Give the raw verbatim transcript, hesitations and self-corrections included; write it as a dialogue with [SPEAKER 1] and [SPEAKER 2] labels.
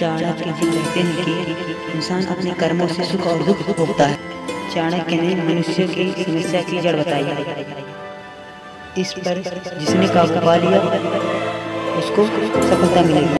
[SPEAKER 1] चाणक्य जी कहते हैं कि इंसान अपने कर्मों से सुख और दुख भोगता है। चाणक्य ने मनुष्य की समस्या की जड़ बताई। इस पर जिसने काबू पा लिया उसको सफलता मिलेगी।